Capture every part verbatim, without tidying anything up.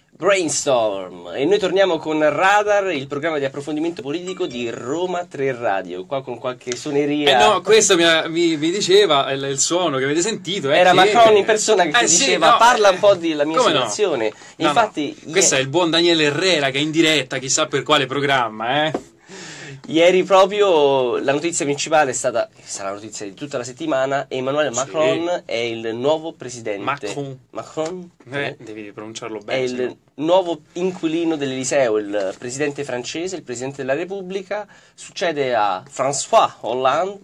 Brainstorm, e noi torniamo con Radar, il programma di approfondimento politico di Roma tre Radio, qua con qualche suoneria. Eh no, questo mi, mi, mi diceva il, il suono che avete sentito. Era che... Macron in persona che eh, ti sì, diceva no, parla eh, un po' della mia come situazione. No? Infatti, no, no. Questo ie- è il buon Daniele Herrera che è in diretta, chissà per quale programma, eh. Ieri proprio la notizia principale è stata, sarà la notizia di tutta la settimana, Emmanuel Macron sì. è il nuovo presidente. Macron. Macron? Eh, devi pronunciarlo È bene. il no? nuovo inquilino dell'Eliseo, il presidente francese, il presidente della Repubblica, succede a François Hollande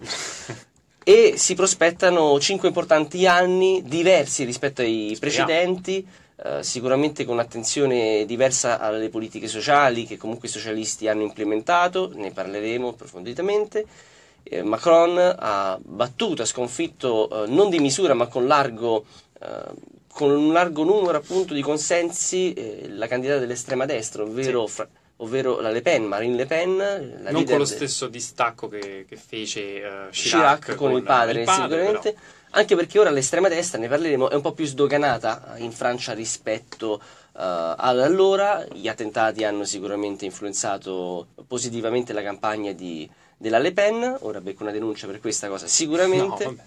e si prospettano cinque importanti anni, diversi rispetto ai Speriamo. precedenti. Uh, sicuramente con un'attenzione diversa alle politiche sociali che comunque i socialisti hanno implementato, ne parleremo approfonditamente. Eh, Macron ha battuto, ha sconfitto uh, non di misura ma con largo, uh, con un largo numero appunto di consensi eh, la candidata dell'estrema destra, ovvero, Sì. fra, ovvero la Le Pen, Marine Le Pen. La non con lo de- stesso distacco che, che fece uh, Chirac, Chirac con, con il padre, il padre sicuramente. Però. Anche perché ora l'estrema destra, ne parleremo, è un po' più sdoganata in Francia rispetto uh, ad allora. Gli attentati hanno sicuramente influenzato positivamente la campagna di, della Le Pen. Ora becco una denuncia per questa cosa sicuramente. No,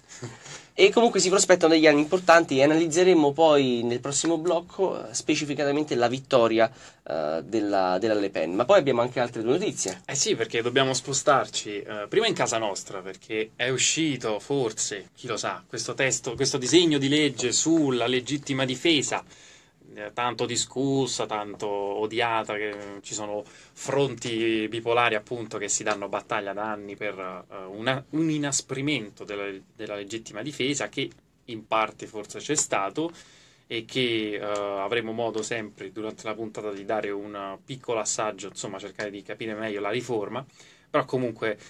e comunque si prospettano degli anni importanti e analizzeremo poi nel prossimo blocco uh, specificatamente la vittoria uh, della, della Le Pen. Ma poi abbiamo anche altre due notizie. Eh sì, perché dobbiamo spostarci eh, prima in casa nostra, perché è uscito forse, chi lo sa, questo testo, questo disegno di legge sulla legittima difesa, eh, tanto discussa, tanto odiata, che ci sono fronti bipolari appunto che si danno battaglia da anni per eh, una, un inasprimento della, della legittima difesa, che in parte forse c'è stato, e che uh, avremo modo sempre durante la puntata di dare un piccolo assaggio, insomma cercare di capire meglio la riforma, però comunque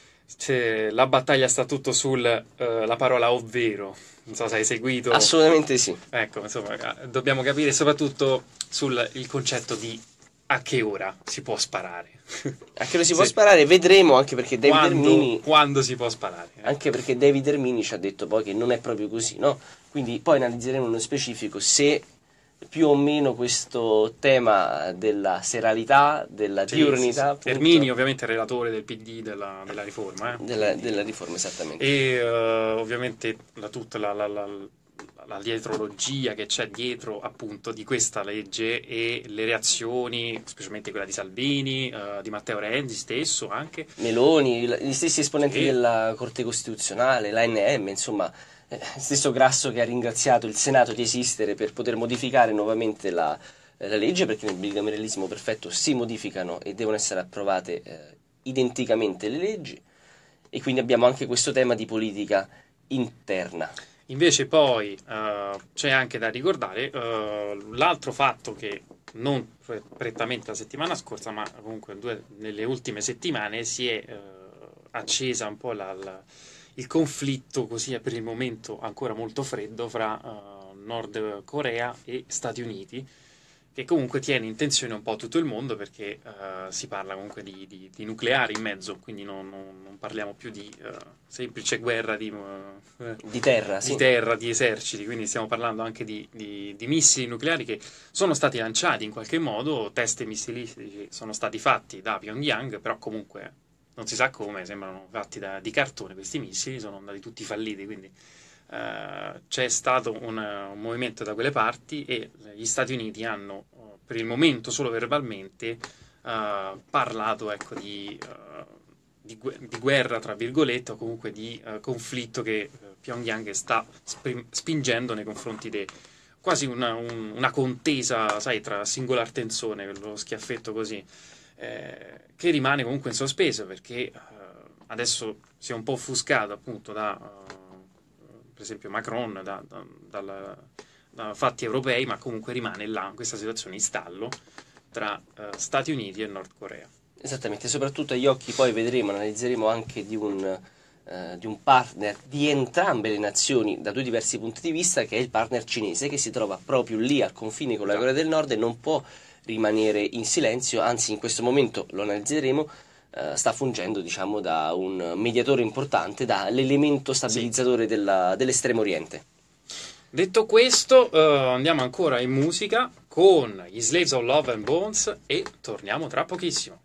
la battaglia sta tutto sulla uh, parola ovvero, non so se hai seguito. Assolutamente sì. Ecco, insomma, dobbiamo capire soprattutto sul il concetto di a che ora si può sparare. A che ora si sì. può sparare vedremo, anche perché David quando, Ermini quando si può sparare. Eh? Anche perché David Ermini ci ha detto poi che non è proprio così, no? Quindi poi analizzeremo nello specifico se più o meno questo tema della seralità, della sì, diurnità... Sì, sì. Ermini ovviamente è relatore del P D della, della riforma. Eh? Della, della riforma, esattamente. E uh, ovviamente la, tutta la, la, la, la dietrologia che c'è dietro appunto di questa legge e le reazioni, specialmente quella di Salvini, uh, di Matteo Renzi stesso anche. Meloni, gli stessi esponenti sì. della Corte Costituzionale, l'A N M, insomma... stesso Grasso che ha ringraziato il Senato di esistere per poter modificare nuovamente la, la legge, perché nel bicameralismo perfetto si modificano e devono essere approvate eh, identicamente le leggi, e quindi abbiamo anche questo tema di politica interna. Invece poi uh, c'è anche da ricordare uh, l'altro fatto che non prettamente la settimana scorsa, ma comunque due, nelle ultime settimane si è uh, accesa un po' la... la il conflitto, così per il momento ancora molto freddo, fra uh, Nord Corea e Stati Uniti, che comunque tiene in tensione un po' tutto il mondo, perché uh, si parla comunque di, di, di nucleare in mezzo, quindi non, non, non parliamo più di uh, semplice guerra di, uh, di terra, di sì. terra, di eserciti, quindi stiamo parlando anche di, di, di missili nucleari che sono stati lanciati in qualche modo, test missilistici sono stati fatti da Pyongyang, però comunque... non si sa come, sembrano fatti da, di cartone questi missili, sono andati tutti falliti, quindi uh, c'è stato un, un movimento da quelle parti e gli Stati Uniti hanno, uh, per il momento solo verbalmente, uh, parlato ecco, di, uh, di, di guerra, tra virgolette, o comunque di uh, conflitto che uh, Pyongyang sta sp- spingendo nei confronti di quasi una, un, una contesa, sai, tra Singolar Tenzone, quello schiaffetto così, Eh, che rimane comunque in sospeso, perché uh, adesso si è un po' offuscato appunto da uh, per esempio Macron da, da, dalla, da fatti europei, ma comunque rimane là questa situazione in stallo tra uh, Stati Uniti e Nord Corea. Esattamente, soprattutto agli occhi poi vedremo, analizzeremo anche di un, uh, di un partner di entrambe le nazioni da due diversi punti di vista, che è il partner cinese, che si trova proprio lì al confine con la Corea del Nord e non può rimanere in silenzio, anzi in questo momento lo analizzeremo, eh, sta fungendo diciamo da un mediatore importante, da l'elemento stabilizzatore sì. della, dell'estremo oriente. Detto questo, uh, andiamo ancora in musica con gli Slaves of Love and Bones e torniamo tra pochissimo.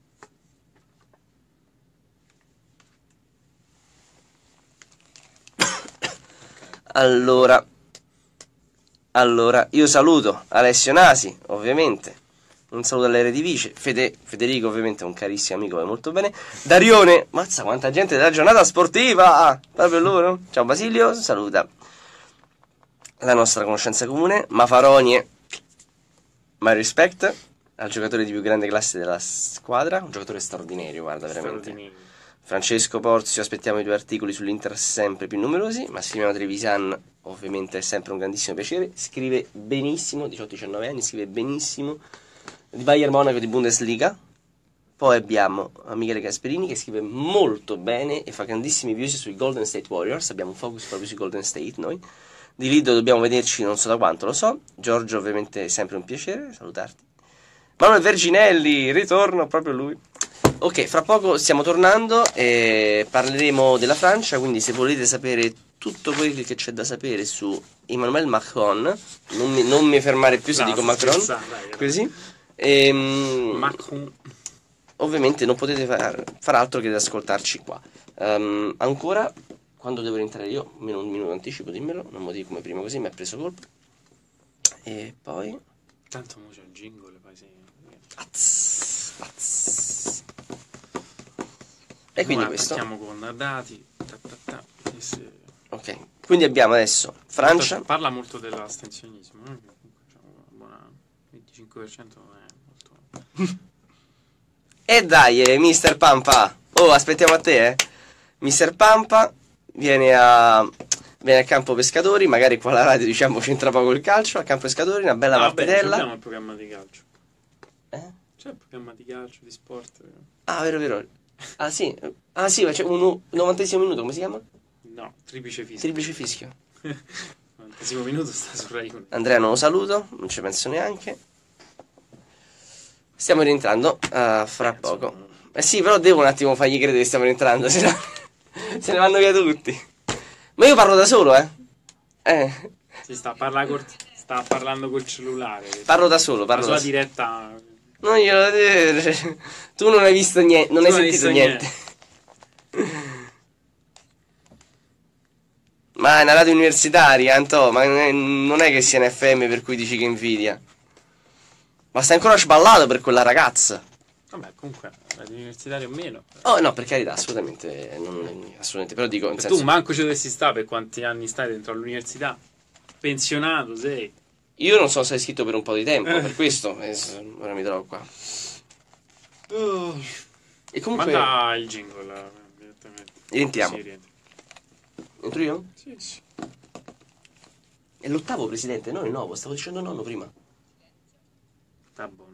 Allora, allora, io saluto Alessio Nasi, ovviamente. Un saluto all'Eredivisie. Fede, Federico, ovviamente, è un carissimo amico, va molto bene. Darione, mazza quanta gente della giornata sportiva! Proprio loro. Ciao Basilio, saluta la nostra conoscenza comune. Mafaroni, my respect, al giocatore di più grande classe della squadra. Un giocatore straordinario, guarda, veramente. Francesco Porzio, aspettiamo i tuoi articoli sull'Inter sempre più numerosi. Massimiliano Trevisan, ovviamente è sempre un grandissimo piacere. Scrive benissimo, diciotto diciannove anni, scrive benissimo di Bayern Monaco di Bundesliga. Poi abbiamo Michele Gasperini che scrive molto bene e fa grandissimi views sui Golden State Warriors. Abbiamo un focus proprio sui Golden State noi. Di Lido dobbiamo vederci non so da quanto, lo so. Giorgio, ovviamente è sempre un piacere salutarti. Manuel Verginelli, ritorno proprio lui. Ok, fra poco stiamo tornando e parleremo della Francia, quindi se volete sapere tutto quello che c'è da sapere su Emmanuel Macron, non mi, non mi fermare più se no, dico Macron, così, e, Macron. Ovviamente non potete far, far altro che ad ascoltarci qua. Um, ancora, quando devo rientrare io, meno un minuto anticipo, dimmelo, non mi dico come prima così mi ha preso colpo. E poi... Tanto mo c'è il jingle, poi sì. Azz, azz. E quindi questo. Partiamo con dati. Ta, ta, ta, se... Ok, quindi abbiamo adesso Francia. Parla molto dell'astensionismo, no? Diciamo una buona venticinque per cento non è molto. E dai, eh, mister Pampa. Oh, aspettiamo a te, eh. mister Pampa viene a viene al campo pescatori, magari qua la radio diciamo c'entra poco il calcio, al campo pescatori una bella ah, partitella. Abbiamo il programma di calcio. Eh? C'è il programma di calcio, di sport. Ah, vero, vero. Ah, sì. Ah, sì, c'è un novantesimo minuto, come si chiama? No, triplice fischio. Triplice fischio. novantesimo minuto sta su Rai uno. Andrea non lo saluto, non ci penso neanche. Stiamo rientrando uh, fra poco. Eh sì, però devo un attimo fargli credere che stiamo rientrando, se no se ne vanno via tutti. Ma io parlo da solo, eh. Eh. Si sta, parla col, sta parlando col cellulare. Parlo da solo, parlo la da sua solo. diretta. No, io tu non hai visto niente, non Tu hai non hai sentito visto niente. niente. Ma è una radio universitaria, Antò, ma non è che sia in F M per cui dici che invidia. Ma stai ancora sballato per quella ragazza. Vabbè, comunque, radio universitaria o meno. Oh no, per carità, assolutamente, non, assolutamente, però dico in senso... Tu manco ci dovresti stare per quanti anni stai dentro all'università. Pensionato sei. Io non so se sei iscritto per un po' di tempo, per questo eh, ora mi trovo qua. Uh, e comunque... Manda il jingle eh, direttamente. Rientriamo. Sì, rientri. Entro io? Sì, sì. È l'ottavo presidente, no il nono, stavo dicendo nonno prima. Sta buono.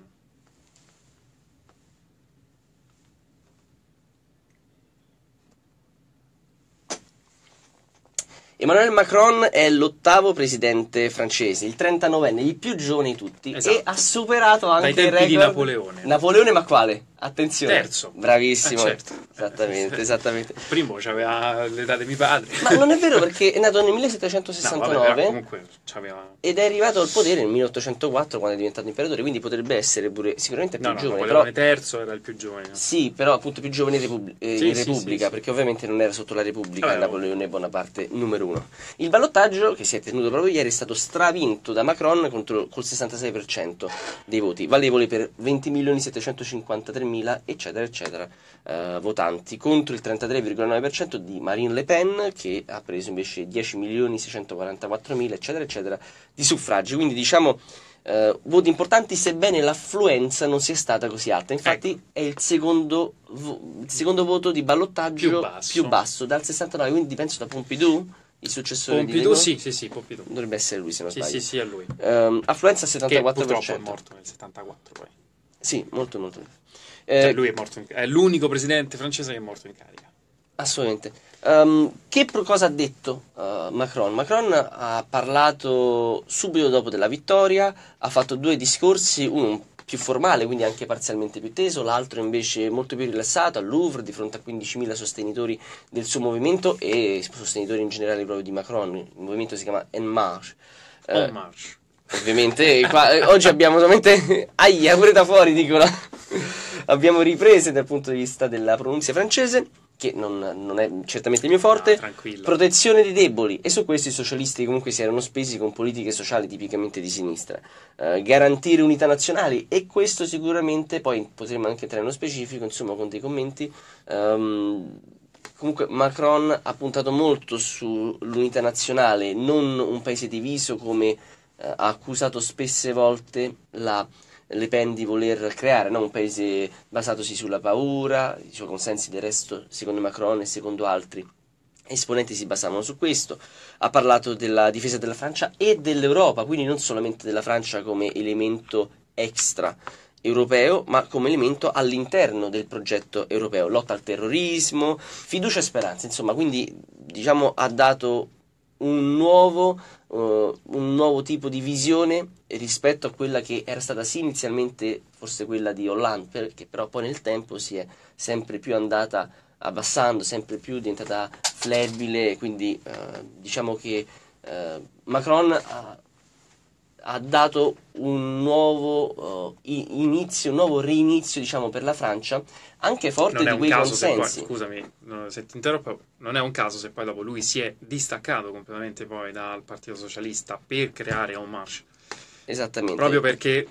Emmanuel Macron è l'ottavo presidente francese, il trentanovenne, il più giovane di tutti, esatto. E ha superato anche Dai tempi il record di Napoleone. Napoleone, ma quale? Attenzione. Terzo. Bravissimo. Eh, certo. Esattamente, esattamente. Primo c'aveva l'età di mio padre. Ma non è vero perché è nato nel millesettecentosessantanove no, vabbè, comunque c'aveva... ed è arrivato al potere nel milleottocentoquattro quando è diventato imperatore, quindi potrebbe essere pure sicuramente più no, no, giovane. Napoleone però... terzo era il più giovane. No? Sì, però appunto più giovane in, Repub- eh, sì, in sì, Repubblica, sì, perché ovviamente non era sotto la Repubblica Vabbè, Napoleone Bonaparte numero uno. Il ballottaggio, che si è tenuto proprio ieri, è stato stravinto da Macron contro, col sessantasei per cento dei voti, valevoli per venti milioni settecentocinquantatremila, eccetera, eccetera, eh, votanti, contro il trentatré virgola nove per cento di Marine Le Pen, che ha preso invece dieci milioni seicentoquarantaquattromila, eccetera, eccetera, di suffragi. Quindi diciamo... Uh, voti importanti, sebbene l'affluenza non sia stata così alta. Infatti ecco. È il secondo, vo- il secondo voto di ballottaggio più basso. più basso dal sessantanove, quindi penso da Pompidou, il successore Pompidou, di sì, sì, sì, Pompidou. dovrebbe essere lui se non Sì, sbaglio. sì, sì, è lui. Um, affluenza al settantaquattro per Che cento. purtroppo è morto nel settantaquattro poi. Sì, molto molto. Cioè, Eh, lui è morto in... è l'unico presidente francese che è morto in carica. Assolutamente. Um, che pro- cosa ha detto uh, Macron? Macron ha parlato subito dopo della vittoria, ha fatto due discorsi, uno un più formale, quindi anche parzialmente più teso, l'altro invece molto più rilassato al Louvre di fronte a quindicimila sostenitori del suo movimento e sostenitori in generale proprio di Macron. Il movimento si chiama En Marche. En eh, Marche. Ovviamente qua, eh, oggi abbiamo solamente aia pure da fuori dicono abbiamo riprese dal punto di vista della pronuncia francese, che non, non è certamente il mio forte. No, protezione dei deboli, e su questo i socialisti comunque si erano spesi con politiche sociali tipicamente di sinistra. Uh, garantire unità nazionali, e questo sicuramente poi potremo anche entrare nello specifico, insomma, con dei commenti. Um, comunque Macron ha puntato molto sull'unità nazionale, non un paese diviso come ha accusato spesse volte la Le Pen di voler creare, no? Un paese basatosi sulla paura. I suoi consensi del resto, secondo Macron e secondo altri esponenti, si basavano su questo. Ha parlato della difesa della Francia e dell'Europa, quindi non solamente della Francia come elemento extra europeo, ma come elemento all'interno del progetto europeo, lotta al terrorismo, fiducia e speranza, insomma, quindi diciamo ha dato un nuovo, uh, un nuovo tipo di visione rispetto a quella che era stata sì inizialmente forse quella di Hollande, che però poi nel tempo si è sempre più andata abbassando, sempre più diventata flebile, quindi uh, diciamo che uh, Macron ha, ha dato un nuovo uh, inizio, un nuovo rinizio, diciamo, per la Francia, anche forte di quei consensi. Poi, scusami, no, se ti interrompo, non è un caso se poi dopo lui si è distaccato completamente poi dal Partito Socialista per creare En Marche. Esattamente. Proprio perché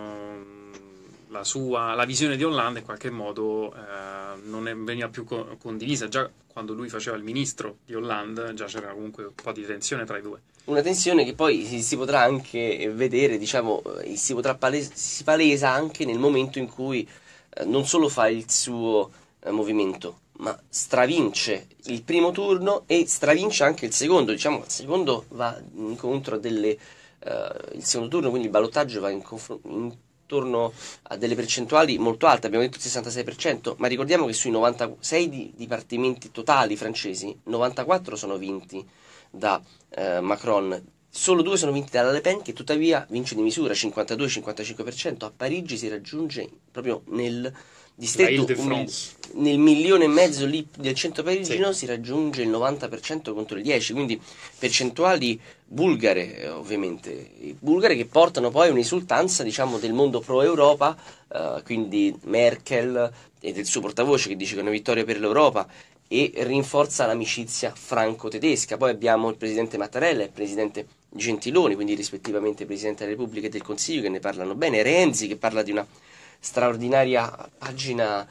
uh, la sua la visione di Hollande in qualche modo uh, non è, veniva più co- condivisa. Già quando lui faceva il ministro di Hollande già c'era comunque un po' di tensione tra i due. Una tensione che poi si, si potrà anche vedere, diciamo, si potrà palesa, si palesa anche nel momento in cui eh, non solo fa il suo eh, movimento, ma stravince il primo turno e stravince anche il secondo. Diciamo, il secondo va incontro a delle Uh, il secondo turno, quindi il ballottaggio, va in confr- intorno a delle percentuali molto alte, abbiamo detto il sessantasei per cento, ma ricordiamo che sui novantasei di- dipartimenti totali francesi, novantaquattro sono vinti da uh, Macron, solo due sono vinti dalla Le Pen, che tuttavia vince di misura, cinquantadue cinquantacinque per cento. A Parigi si raggiunge proprio nel distretto, un, nel milione e mezzo lì del centro parigino, sì, si raggiunge il novanta per cento contro il dieci per cento, quindi percentuali bulgare, eh, ovviamente, bulgare che portano poi un'esultanza, diciamo, del mondo pro-Europa, eh, quindi Merkel e del suo portavoce che dice che è una vittoria per l'Europa, e rinforza l'amicizia franco-tedesca. Poi abbiamo il presidente Mattarella e il presidente Gentiloni, quindi rispettivamente Presidente della Repubblica e del Consiglio, che ne parlano bene, Renzi che parla di una straordinaria pagina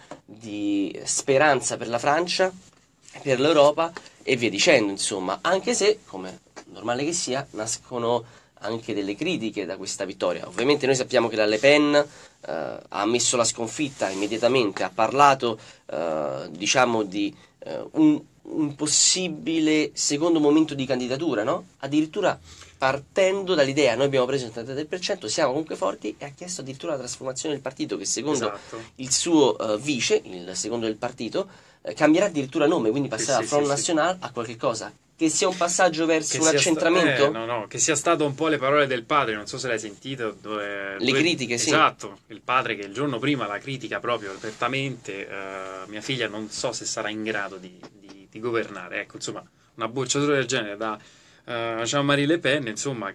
di speranza per la Francia, per l'Europa e via dicendo, insomma, anche se, come normale che sia, nascono anche delle critiche da questa vittoria. Ovviamente noi sappiamo che la Le Pen eh, ha ammesso la sconfitta immediatamente, ha parlato eh, diciamo di eh, un, un possibile secondo momento di candidatura, no? Addirittura partendo dall'idea, noi abbiamo preso il trentatré per cento, siamo comunque forti, e ha chiesto addirittura la trasformazione del partito, che secondo esatto. il suo uh, vice, il secondo del partito, eh, cambierà addirittura nome, quindi passerà sì, da Front sì, National sì. a qualche cosa. Che sia un passaggio verso che un accentramento? Sta- eh, no, no, che sia stato un po' le parole del padre, non so se l'hai sentito. Dove, le dove, critiche, sì. Esatto, il padre che il giorno prima la critica proprio apertamente, uh, mia figlia non so se sarà in grado di, di, di governare. Ecco, insomma, una bocciatura del genere da uh, Jean-Marie Le Pen, insomma,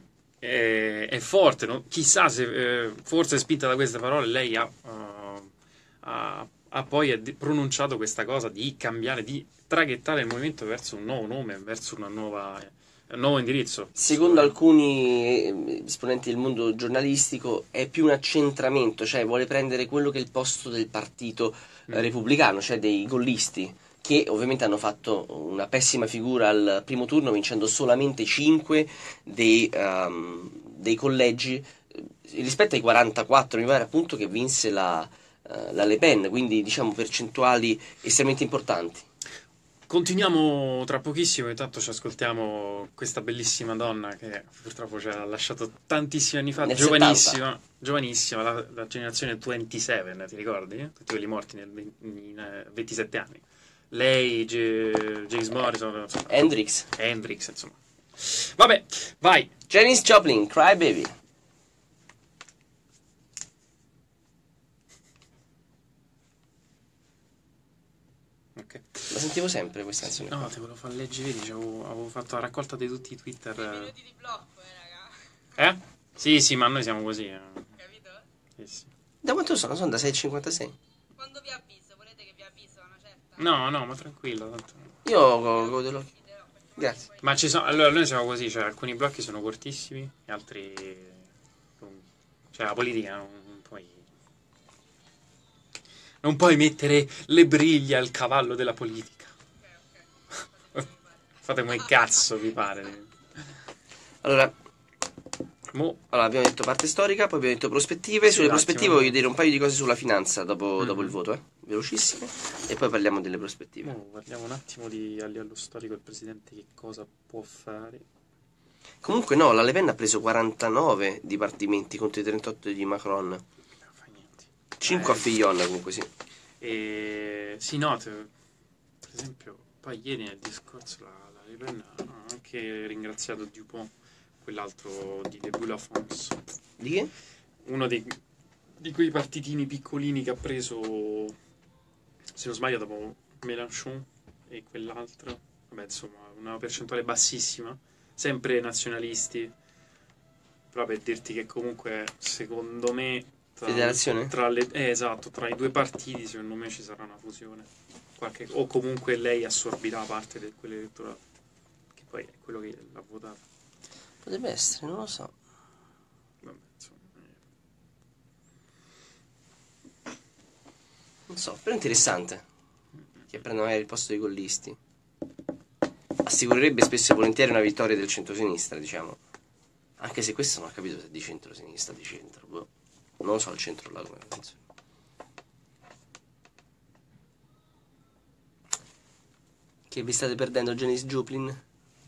è, è forte. No? Chissà se, eh, forse spinta da queste parole, lei ha, uh, ha, ha poi pronunciato questa cosa di cambiare, di traghettare il movimento verso un nuovo nome, verso una nuova, un nuovo indirizzo. Secondo alcuni esponenti del mondo giornalistico è più un accentramento, cioè vuole prendere quello che è il posto del partito mm. repubblicano, cioè dei gollisti, che ovviamente hanno fatto una pessima figura al primo turno, vincendo solamente cinque dei, um, dei collegi rispetto ai quarantaquattro, mi pare appunto, che vinse la, uh, la Le Pen, quindi diciamo percentuali estremamente importanti. Continuiamo tra pochissimo, intanto ci ascoltiamo questa bellissima donna che purtroppo ci ha lasciato tantissimi anni fa, nel giovanissima, settanta. giovanissima, la, la generazione ventisette, ti ricordi? Tutti quelli morti nel in, ventisette anni. Lei, G- James Morrison, insomma, Hendrix. Hendrix, insomma. Vabbè, vai. Janis Joplin, Cry Baby. ok. La sentivo sempre questa canzone. No, te volevo far leggere, vedi, avevo, avevo fatto la raccolta di tutti i Twitter. Tre minuti di blocco, eh, raga. Eh? Sì, sì, ma noi siamo così. Eh. Capito? Sì, sì. Da quanto sono? Sono da sei e cinquantasei. Quando vi avviso, volete che vi avviso una certa? No, no, ma tranquillo. Tanto... Io go- godo l'occhio. Grazie. Ma ci sono, allora noi siamo così, cioè alcuni blocchi sono cortissimi, e altri lunghi. Cioè la politica non, non puoi non puoi mettere le briglie al cavallo della politica. Fate come cazzo vi pare. Allora, Mo, allora, abbiamo detto parte storica, poi abbiamo detto prospettive. Sì, Sulle un prospettive attimo. voglio dire un paio di cose sulla finanza dopo, Mhm. dopo il voto, eh. Velocissime. E poi parliamo delle prospettive. mo guardiamo un attimo di, a livello storico il presidente che cosa può fare. Comunque no, la Le Pen ha preso quarantanove dipartimenti contro i trentotto di Macron. Non fa niente. cinque Eh, a Fillon comunque, sì. E si nota, per esempio, poi ieri nel discorso la, la Le Pen ha anche ringraziato Dupont, quell'altro di Debout la France, Di che? uno dei, di quei partitini piccolini che ha preso, se non sbaglio, dopo Mélenchon e quell'altro, vabbè, insomma, una percentuale bassissima, sempre nazionalisti, però per dirti che comunque, secondo me, tra, Federazione? tra le, eh, esatto, tra i due partiti, secondo me ci sarà una fusione. Qualche, o comunque lei assorbirà parte di quell'elettorato, che poi è quello che l'ha votato. Potrebbe essere, non lo so. Vabbè, insomma, eh. Non so, però è interessante. Che prende magari il posto dei gollisti. Assicurerebbe spesso e volentieri una vittoria del centro-sinistra, diciamo. Anche se questo non ho capito se è di centro-sinistra o di centro. Boh. Non lo so il centro là come penso. Che vi state perdendo Janis Joplin?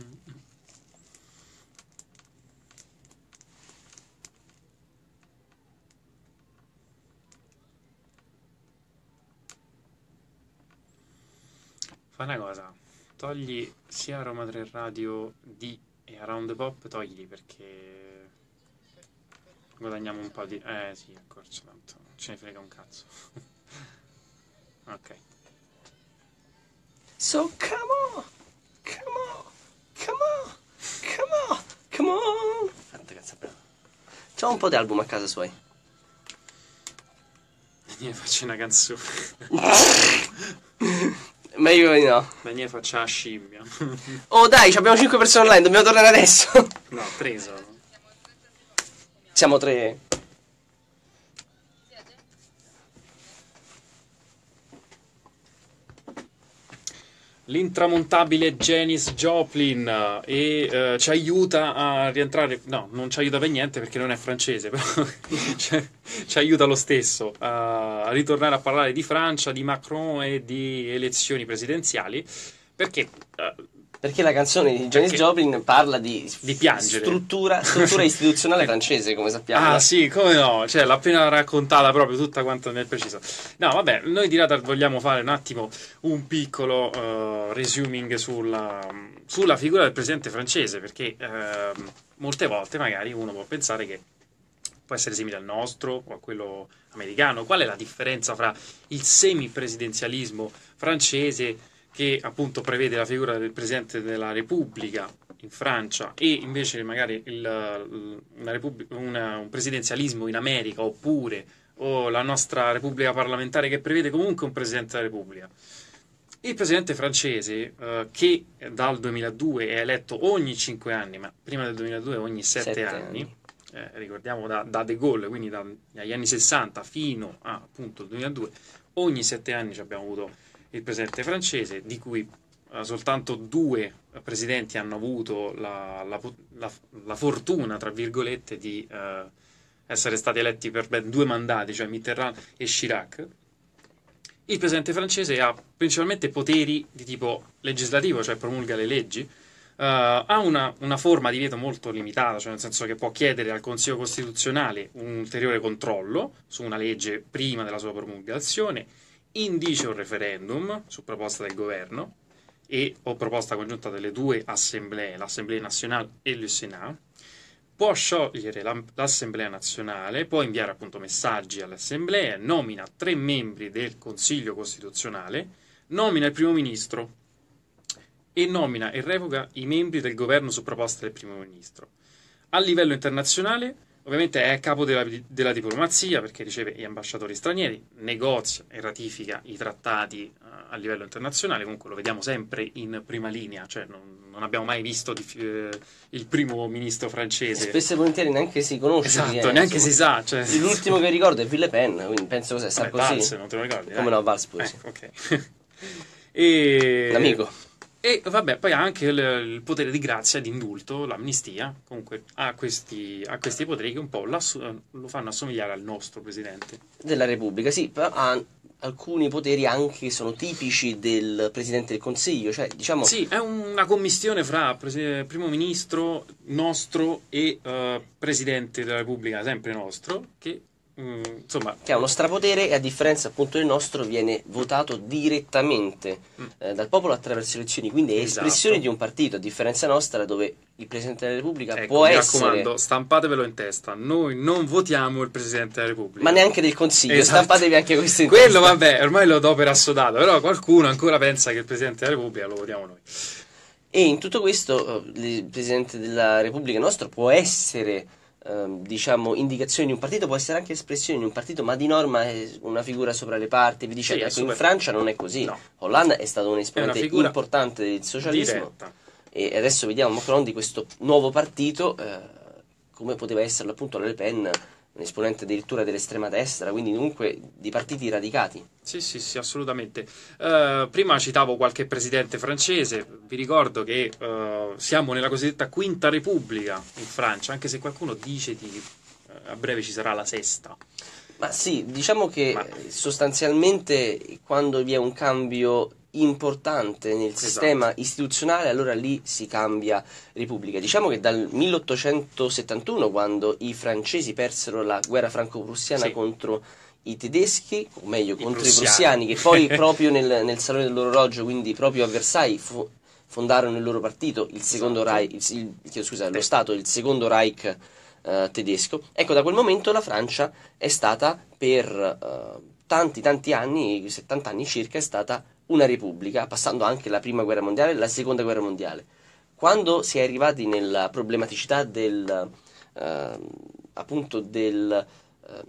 Fa una cosa, togli sia Roma tre Radio D e Around the Pop, togli perché guadagniamo un po' di... Eh sì, a corso, tanto non ce ne frega un cazzo. Ok. So come on, come on, come on, come on, come on. Quanta cazzo bravo. C'ho un po' di album a casa suoi. Daniele faccia una canzone. Meglio di no. Daniele faccia la scimmia. Oh dai, abbiamo cinque persone online, dobbiamo tornare adesso. No, preso. Siamo tre. L'intramontabile Janis Joplin e eh, ci aiuta a rientrare, no, non ci aiuta per niente perché non è francese, però ci, ci aiuta lo stesso a ritornare a parlare di Francia, di Macron e di elezioni presidenziali, perché eh, Perché la canzone di Janis Perché- Joplin parla di, Di piangere. struttura, struttura istituzionale francese, come sappiamo. Ah sì, come no, cioè l'ha appena raccontata proprio tutta quanto nel preciso. No, vabbè, noi di Radar vogliamo fare un attimo un piccolo uh, resuming sulla, sulla figura del presidente francese, perché uh, molte volte magari uno può pensare che può essere simile al nostro o a quello americano. Qual è la differenza fra il semipresidenzialismo francese, che appunto prevede la figura del Presidente della Repubblica in Francia, e invece magari il, una repubblica, una, un presidenzialismo in America, oppure o la nostra Repubblica parlamentare che prevede comunque un Presidente della Repubblica? Il Presidente francese, eh, che dal duemiladue è eletto ogni cinque anni, ma prima del duemiladue ogni sette Sette anni, anni. eh, ricordiamo da, da De Gaulle, quindi da- dagli anni sessanta fino a appunto il duemiladue, ogni sette anni ci abbiamo avuto il presidente francese, di cui eh, soltanto due presidenti hanno avuto la, la, la, la fortuna, tra virgolette, di eh, essere stati eletti per ben due mandati, cioè Mitterrand e Chirac. Il presidente francese ha principalmente poteri di tipo legislativo, cioè promulga le leggi, eh, ha una, una forma di veto molto limitata, cioè nel senso che può chiedere al Consiglio Costituzionale un ulteriore controllo su una legge prima della sua promulgazione, indice un referendum su proposta del governo e o proposta congiunta delle due assemblee, l'Assemblée nazionale e il Sénat, può sciogliere la- l'Assemblea nazionale, può inviare appunto messaggi alle assemblee, nomina tre membri del Consiglio Costituzionale, nomina il primo ministro e nomina e revoca i membri del governo su proposta del primo ministro. A livello internazionale, ovviamente è a capo della, della diplomazia, perché riceve gli ambasciatori stranieri, negozia e ratifica i trattati uh, a livello internazionale. Comunque lo vediamo sempre in prima linea, cioè non, non abbiamo mai visto di, eh, il primo ministro francese. Spesso e volentieri neanche si conosce. Esatto, è, neanche insomma. si sa. Cioè... L'ultimo che ricordo è Ville Pen, quindi penso cos'è, Sarkozy. Valls, non te lo ricordi? Come eh? no, Valls pure, eh, sì. Ok. e... L'amico. E vabbè, poi ha anche il, il potere di grazia, di indulto, l'amnistia, comunque ha questi, ha questi poteri che un po' lo fanno assomigliare al nostro presidente. Della Repubblica, sì, però ha alcuni poteri anche che sono tipici del Presidente del Consiglio, cioè diciamo... Sì, è una commistione fra presi- primo ministro nostro e uh, Presidente della Repubblica, sempre nostro, che... Mm, insomma, che ha uno strapotere e a differenza appunto del nostro viene votato direttamente mm. eh, dal popolo attraverso elezioni, quindi è Esatto. espressione di un partito, a differenza nostra dove il Presidente della Repubblica ecco, può mi essere... raccomando, stampatevelo in testa, noi non votiamo il Presidente della Repubblica. Ma neanche del Consiglio, esatto. Stampatevi anche questo in Quello testa. vabbè, ormai lo do per assodato, però qualcuno ancora pensa che il Presidente della Repubblica lo votiamo noi. E in tutto questo il Presidente della Repubblica nostro può essere... diciamo indicazione di un partito, può essere anche espressione di un partito, ma di norma è una figura sopra le parti, vi dicendo, Sì, ecco, super... in Francia non è così. No. Hollande è stato un esponente importante del socialismo diretta. E adesso vediamo Macron di questo nuovo partito, eh, come poteva esserlo appunto la Le Pen, un esponente addirittura dell'estrema destra, quindi comunque di partiti radicati. Sì, sì, sì, assolutamente. Uh, prima citavo qualche presidente francese, vi ricordo che uh, siamo nella cosiddetta Quinta Repubblica in Francia, anche se qualcuno dice di uh, a breve ci sarà la sesta. Ma sì, diciamo che Ma... sostanzialmente quando vi è un cambio importante nel esatto. sistema istituzionale, allora lì si cambia repubblica. Diciamo che dal milleottocentosettantuno, quando i francesi persero la guerra franco-prussiana sì. contro i tedeschi, o meglio I contro prussiani. i prussiani, che poi proprio nel, nel Salone dell'Orologio, quindi proprio a Versailles, fu, fondarono il loro partito, il secondo esatto. Reich, il, il, chiedo scusa, lo Stato, il secondo Reich eh, tedesco. Ecco, da quel momento la Francia è stata per eh, tanti tanti anni, settanta anni circa, è stata una repubblica, passando anche la prima guerra mondiale e la seconda guerra mondiale. Quando si è arrivati nella problematicità del eh, appunto del, eh,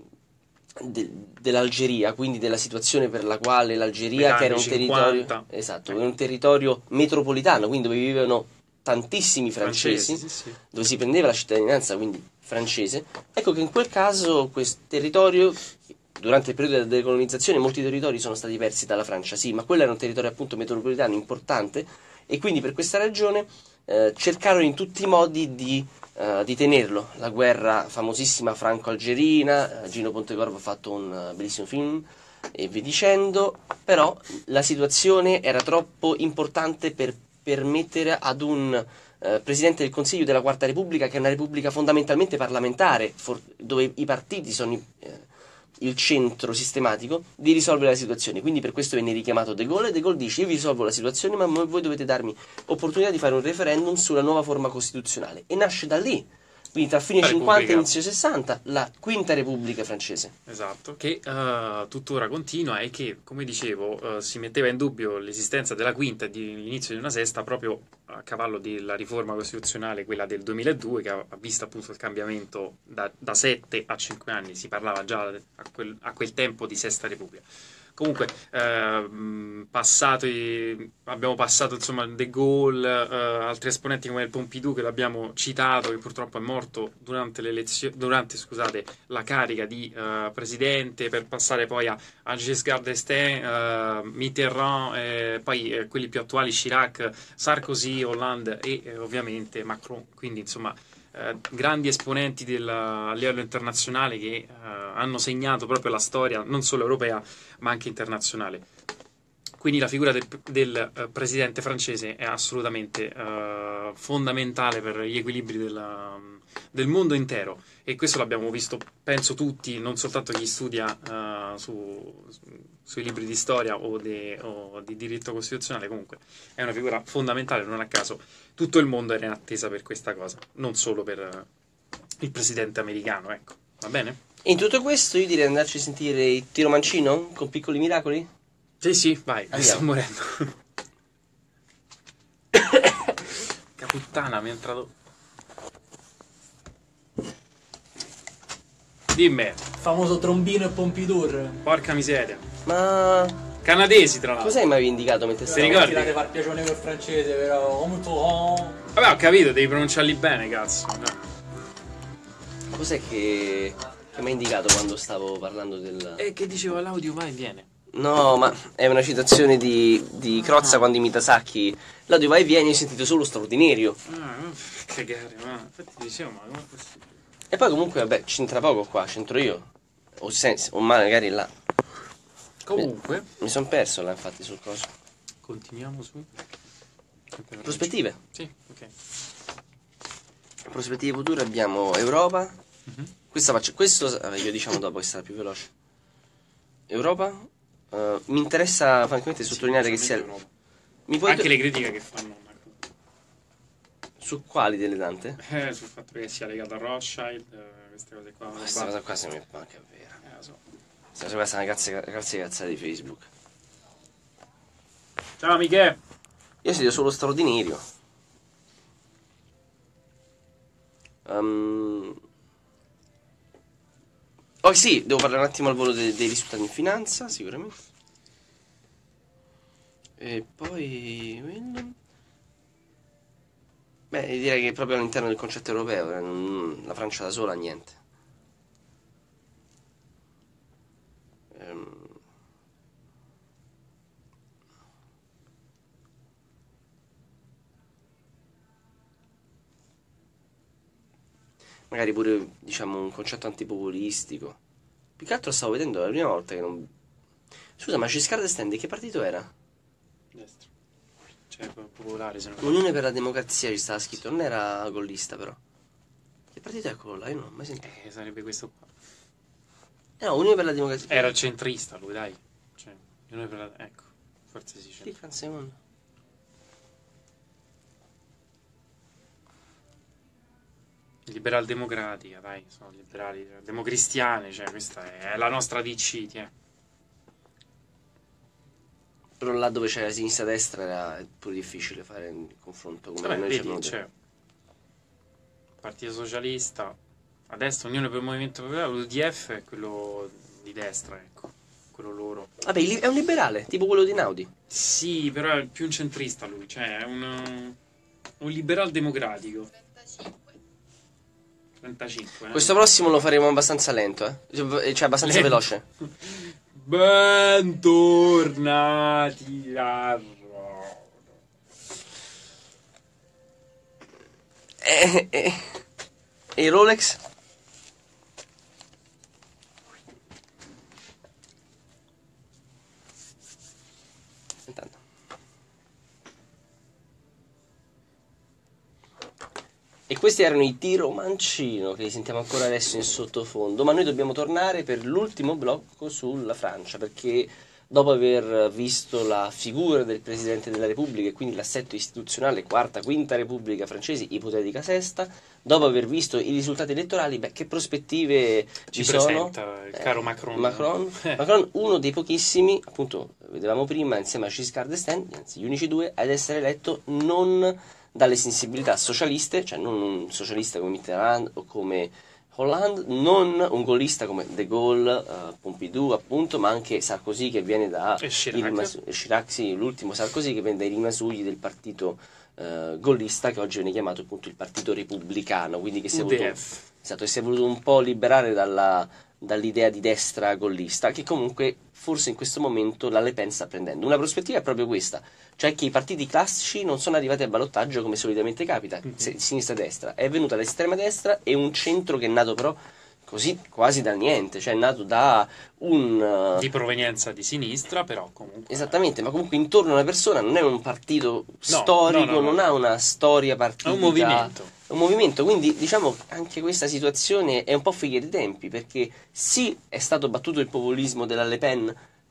de, dell'Algeria, quindi della situazione per la quale l'Algeria, che era un territorio, esatto, era un territorio metropolitano, quindi dove vivevano tantissimi francesi, francesi sì, sì. dove si prendeva la cittadinanza, quindi francese, ecco che in quel caso questo territorio, durante il periodo della decolonizzazione, molti territori sono stati persi dalla Francia, sì, ma quello era un territorio appunto metropolitano importante e quindi per questa ragione eh, cercarono in tutti i modi di, eh, di tenerlo. La guerra famosissima franco-algerina, eh, Gino Pontecorvo ha fatto un uh, bellissimo film e vi dicendo, però la situazione era troppo importante per permettere ad un eh, Presidente del Consiglio della Quarta Repubblica, che è una repubblica fondamentalmente parlamentare, for- dove i partiti sono i, eh, il centro sistematico, di risolvere la situazione. Quindi per questo venne richiamato De Gaulle e De Gaulle dice: io vi risolvo la situazione, ma voi dovete darmi opportunità di fare un referendum sulla nuova forma costituzionale. E nasce da lì, quindi tra fine cinquanta e inizio sessanta, la Quinta Repubblica francese. Esatto, che uh, tuttora continua e che, come dicevo, uh, si metteva in dubbio l'esistenza della quinta e di l'inizio di una sesta proprio a cavallo della riforma costituzionale, quella del duemiladue, che ha, ha visto appunto il cambiamento da, da sette a cinque anni. Si parlava già a quel, a quel tempo di Sesta Repubblica. Comunque, eh, passati, abbiamo passato insomma De Gaulle, eh, altri esponenti come il Pompidou, che l'abbiamo citato, che purtroppo è morto durante, l'elezione, durante scusate, la carica di eh, presidente, per passare poi a, a Giscard d'Estaing, eh, Mitterrand, eh, poi eh, quelli più attuali, Chirac, Sarkozy, Hollande e eh, ovviamente Macron. Quindi insomma eh, grandi esponenti del, a livello internazionale che eh, hanno segnato proprio la storia non solo europea ma anche internazionale. Quindi la figura del, del uh, presidente francese è assolutamente uh, fondamentale per gli equilibri della, del mondo intero, e questo l'abbiamo visto, penso tutti, non soltanto chi studia uh, su, sui libri di storia o, de, o di diritto costituzionale. Comunque è una figura fondamentale, non a caso tutto il mondo era in attesa per questa cosa, non solo per uh, il presidente americano, ecco, va bene? E in tutto questo io direi andarci a sentire il tiro mancino con piccoli miracoli? Sì, sì, vai, mi sto Andiamo. morendo. Che puttana, mi è entrato... Dimmi, Il famoso Trombino e Pompidou. porca miseria. Ma Canadesi, tra l'altro. cos'è che mi avevi indicato mentre Ti stavo? ricordi? Tirate far piacere col francese, però. Come tu, oh. Vabbè, ho capito, devi pronunciarli bene, cazzo. Cos'è che, che mi hai indicato quando stavo parlando del... E che dicevo l'audio, vai, viene. No, ma è una citazione di, di Crozza Ah. quando imita Sacchi. L'audio vai e vieni, ho sentito solo straordinario. Ah, ma cagare, ma infatti dicevo, ma come è possibile? E poi comunque, vabbè, c'entra poco qua, c'entro io. O, senza, o magari là. Comunque, Mi sono perso là, infatti, sul coso. continuiamo su... Prospettive. Sì, ok. Prospettive future abbiamo Europa. Mhm. Questa faccio, questo eh, io diciamo dopo che sarà più veloce. Europa. eh, mi interessa francamente sottolineare che sia... Mi puoi Anche le critiche che fanno Macron. Su quali delle tante? Eh, sul fatto che sia legato a Rothschild, eh, queste cose qua. Questa cosa qua se mi manca è vera. Eh, lo so. Questa cosa è una cazzo cazzo cazzata di Facebook. Ciao, amiche! Io sento solo straordinario. Um... Oh sì, devo parlare un attimo al volo de- dei risultati in finanza, sicuramente. E poi... quello. Beh, direi che proprio all'interno del concetto europeo, eh, non- la Francia da sola, niente. Ehm, Magari pure, diciamo, un concetto antipopulistico. Più che altro stavo vedendo la prima volta che non... Scusa, ma Giscard d'Estaing di che partito era? Destra. Cioè, popolare, se non Unione per la democrazia ci stava scritto, non era gollista però. Che partito è quello là? Io non l'ho mai sentito. Eh, sarebbe questo qua. Eh no, Unione per la democrazia. Era centrista lui, dai. Cioè, noi per la... Ecco, forse sì. Sì, Centrista. Franza è mondo. Liberal democratica, dai, sono liberali, democristiane, cioè questa è la nostra D C, ti è. Però là dove c'era sinistra e destra era pure difficile fare il confronto come Vabbè, noi vedi, siamo cioè, Partito Socialista, a destra Unione per il Movimento Popolare, l'U D F è quello di destra, ecco, quello loro. Vabbè, il li- è un liberale, tipo quello di Naudi. Sì, però è più un centrista lui, cioè è un, un liberal democratico. trentacinque. trentacinque, eh. Questo prossimo lo faremo abbastanza lento, eh. Cioè abbastanza Lento. veloce. Bentornati a Roma. E, e, e il Rolex? Intanto. E questi erano i Tiro Mancino che li sentiamo ancora adesso in sottofondo, ma noi dobbiamo tornare per l'ultimo blocco sulla Francia, perché dopo aver visto la figura del Presidente della Repubblica e quindi l'assetto istituzionale quarta, quinta Repubblica francese, ipotetica sesta, dopo aver visto i risultati elettorali, beh, che prospettive Ci ci sono? presenta il caro Eh, Macron. Macron, Eh. Macron, uno dei pochissimi, appunto, vedevamo prima, insieme a Giscard d'Estaing, anzi gli unici due, ad essere eletto non dalle sensibilità socialiste, cioè non un socialista come Mitterrand o come Hollande, non un gollista come De Gaulle, eh, Pompidou appunto, ma anche Sarkozy che viene da E Chirac. i rimasu- e Chirac, sì, l'ultimo Sarkozy che viene dai rimasugli del partito eh, gollista che oggi viene chiamato appunto il partito repubblicano, quindi che si è U voluto, D F. esatto, che si è voluto un po' liberare dalla, dall'idea di destra gollista, che comunque forse in questo momento la Le Pen sta prendendo. Una prospettiva è proprio questa, cioè che i partiti classici non sono arrivati a ballottaggio come solitamente capita, Mhm. se- sinistra e destra, è venuta l'estrema destra e un centro che è nato però così quasi dal niente, cioè è nato da un... uh, Di provenienza di sinistra, però comunque. Esattamente, ma comunque intorno a una persona non è un partito storico, no, no, no. non ha una storia partitica. È un movimento. È un movimento, quindi diciamo anche questa situazione è un po' figlia di tempi, perché sì è stato battuto il populismo della Le Pen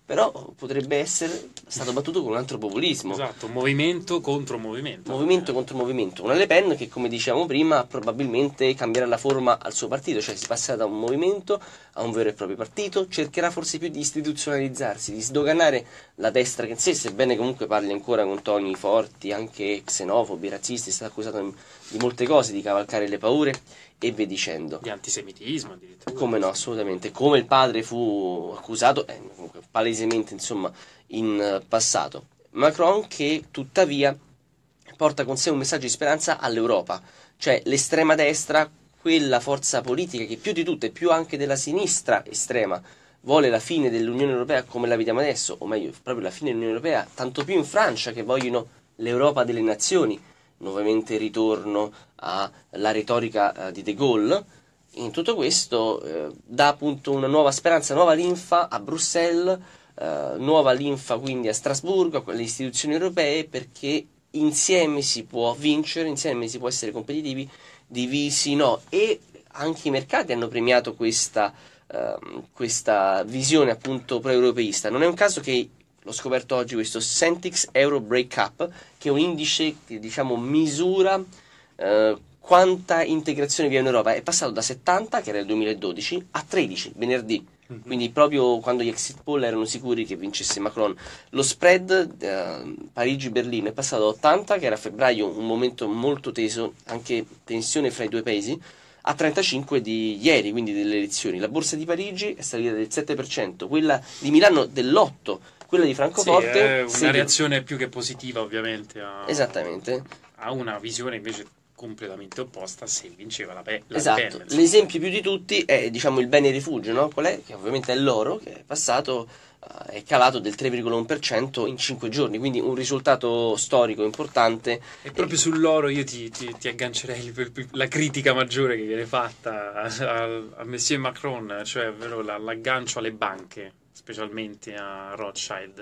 però potrebbe essere stato battuto con un altro populismo. Esatto, movimento contro movimento. Movimento contro movimento. Una Le Pen che, come dicevamo prima, probabilmente cambierà la forma al suo partito, cioè si passerà da un movimento a un vero e proprio partito, cercherà forse più di istituzionalizzarsi, di sdoganare la destra che in sé, sebbene comunque parli ancora con toni forti, anche xenofobi, razzisti, è stato accusato di molte cose, di cavalcare le paure e via dicendo. Di antisemitismo addirittura. Come no, assolutamente. Come il padre fu accusato, eh, comunque, palesemente insomma, in passato. Macron che tuttavia porta con sé un messaggio di speranza all'Europa, cioè l'estrema destra, quella forza politica che più di tutte, più anche della sinistra estrema, vuole la fine dell'Unione Europea come la vediamo adesso, o meglio, proprio la fine dell'Unione Europea, tanto più in Francia che vogliono l'Europa delle nazioni, nuovamente ritorno alla retorica eh, di De Gaulle. In tutto questo eh, dà appunto una nuova speranza, nuova linfa a Bruxelles, eh, nuova linfa quindi a Strasburgo, alle istituzioni europee, perché insieme si può vincere, insieme si può essere competitivi, divisi no. E anche i mercati hanno premiato questa, eh, questa visione appunto pro-europeista. Non è un caso che l'ho scoperto oggi questo Centix Euro Breakup, che è un indice che diciamo misura eh, quanta integrazione vi è in Europa. È passato da settanta, che era il duemiladodici, a tredici, venerdì. Mm-hmm. Quindi proprio quando gli exit poll erano sicuri che vincesse Macron. Lo spread eh, Parigi-Berlino è passato da ottanta, che era a febbraio, un momento molto teso, anche tensione fra i due paesi, a trentacinque di ieri, quindi delle elezioni. La borsa di Parigi è salita del sette per cento, quella di Milano dell'otto per cento, quella di Francoforte... Sì, è una sì, reazione più che positiva ovviamente a, esattamente. a una visione invece completamente opposta se vinceva la, pe- la esatto. Pen. L'esempio più di tutti è diciamo il bene rifugio, no? Qual è? Che ovviamente è l'oro, che è passato, uh, è calato del tre virgola uno per cento in cinque giorni, quindi un risultato storico importante. E proprio e... sull'oro io ti, ti, ti aggancerei per, per la critica maggiore che viene fatta a, a, a Monsieur Macron, cioè ovvero la, l'aggancio alle banche, specialmente a Rothschild.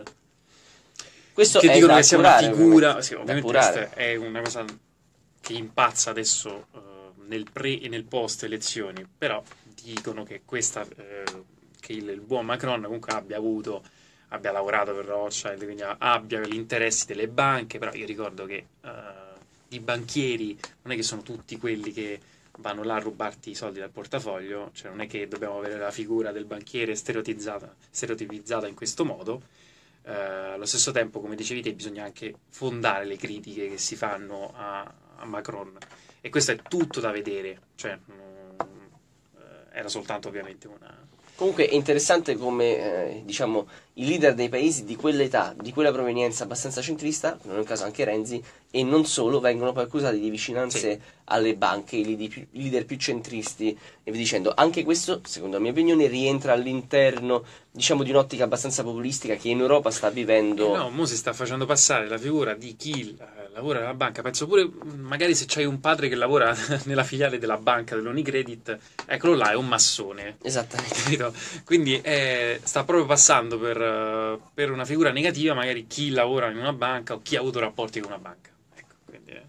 Questo che è dicono da che sia appurare, una figura, ovviamente, sì, ovviamente questa è una cosa che impazza adesso uh, nel pre e nel post elezioni, però dicono che questa uh, che il, il buon Macron comunque abbia avuto abbia lavorato per Rothschild, quindi abbia gli interessi delle banche, però io ricordo che uh, i banchieri non è che sono tutti quelli che vanno là a rubarti i soldi dal portafoglio, cioè non è che dobbiamo avere la figura del banchiere stereotipizzata, stereotipizzata in questo modo. Uh, allo stesso tempo, come dicevi te, bisogna anche fondare le critiche che si fanno a, a Macron, e questo è tutto da vedere, cioè uh, era soltanto ovviamente una... Comunque è interessante come eh, diciamo i leader dei paesi di quell'età, di quella provenienza abbastanza centrista, non è un caso anche Renzi, e non solo, vengono poi accusati di vicinanze sì. alle banche, i leader, più, i leader più centristi e via dicendo. Anche questo, secondo la mia opinione, rientra all'interno diciamo di un'ottica abbastanza populistica che in Europa sta vivendo. Eh no, mo si sta facendo passare la figura di chi eh, lavora nella banca. Penso pure, magari se c'hai un padre che lavora nella filiale della banca dell'Unicredit, eccolo là, è un massone. Esattamente. Capito? Quindi eh, sta proprio passando per, uh, per una figura negativa magari chi lavora in una banca o chi ha avuto rapporti con una banca. Ecco, quindi, eh.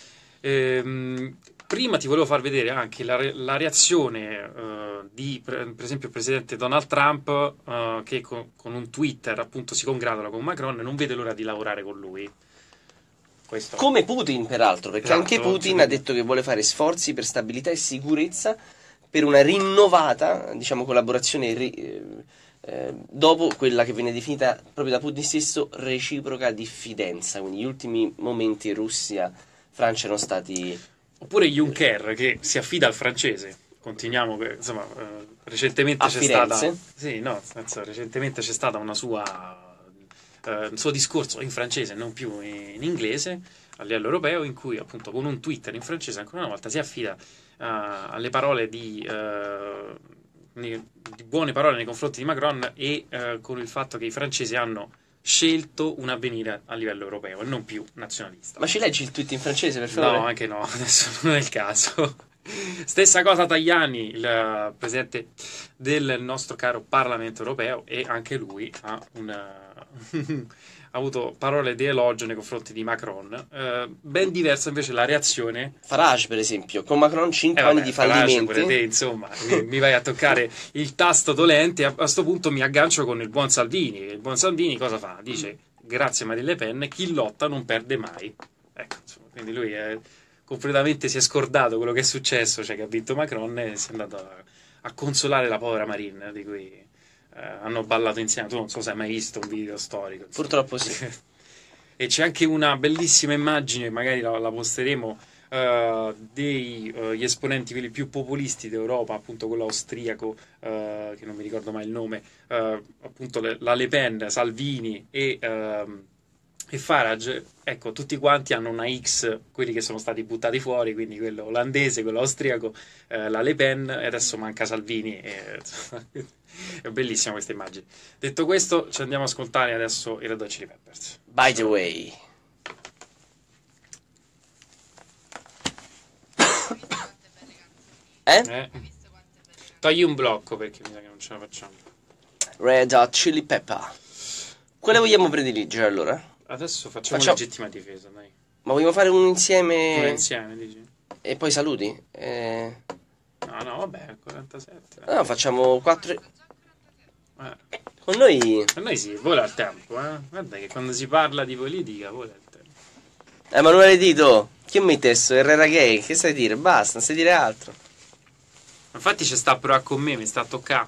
Ehm, prima ti volevo far vedere anche la, re- la reazione uh, di, per, per esempio, il presidente Donald Trump, uh, che con, con un Twitter appunto si congratula con Macron e non vede l'ora di lavorare con lui. Questo. Come Putin, peraltro, perché esatto, anche Putin cioè, ha detto che vuole fare sforzi per stabilità e sicurezza per una rinnovata, diciamo, collaborazione eh, eh, dopo quella che viene definita proprio da Putin stesso reciproca diffidenza. Quindi gli ultimi momenti Russia-Francia erano stati... Oppure Juncker che si affida al francese. Continuiamo, insomma, eh, recentemente a c'è Firenze. stata... Sì, no, senso, recentemente c'è stata una sua... Uh, un suo discorso in francese, non più in, in inglese, a livello europeo, in cui appunto con un Twitter in francese ancora una volta si affida uh, alle parole di, uh, di buone parole nei confronti di Macron e uh, con il fatto che i francesi hanno scelto un avvenire a livello europeo e non più nazionalista. Ma ci leggi il tweet in francese, per favore? No, anche no, adesso non è il caso. Stessa cosa Tajani, il presidente del nostro caro Parlamento europeo, e anche lui ha una, ha avuto parole di elogio nei confronti di Macron. Eh, ben diversa invece la reazione. Farage, per esempio, con Macron cinque Eh, anni vabbè, di Farage, fallimenti. pure te, insomma, mi, mi vai a toccare il tasto dolente. A questo punto mi aggancio con il buon Salvini. Il buon Salvini cosa fa? Dice: grazie a Marine Le Pen, chi lotta non perde mai. Ecco, insomma, quindi lui è, completamente si è scordato quello che è successo, cioè che ha vinto Macron, e si è andato a, a consolare la povera Marine, di cui eh, hanno ballato insieme. Tu non so se hai mai visto un video storico. insomma. Purtroppo sì. E c'è anche una bellissima immagine, magari la, la posteremo, eh, degli esponenti quelli più populisti d'Europa, appunto quello austriaco, eh, che non mi ricordo mai il nome, eh, appunto le- la Le Pen, Salvini e, ehm, e Farage. Ecco, tutti quanti hanno una X, quelli che sono stati buttati fuori, quindi quello olandese, quello austriaco, eh, la Le Pen, e adesso manca Salvini. E, è bellissima questa immagine. Detto questo, ci andiamo ad ascoltare adesso i Red Hot Chili Peppers. By the way. Eh? Eh? Togli un blocco perché mi sa che non ce la facciamo. Red Hot Chili Pepper. Quale vogliamo prediligere allora? Adesso facciamo Facciamo- legittima difesa, dai. Ma vogliamo fare un Pure insieme insieme, dici? e poi saluti? Eh, No, no, vabbè, quarantasette. no, facciamo quattro. Eh. Con noi. Per noi sì, vola il tempo, eh. Guarda che quando si parla di politica vola il tempo. Emanuele Dito, chi mi tesso? Herrera Gay, che stai a dire? Basta, non sai dire altro. Infatti ci sta a provare con me, mi sta a toccare.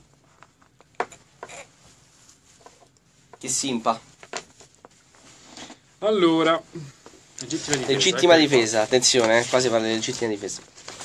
Che simpa. Allora, legittima difesa. Legittima eccoli qua. difesa, attenzione, eh, qua si parla di legittima difesa.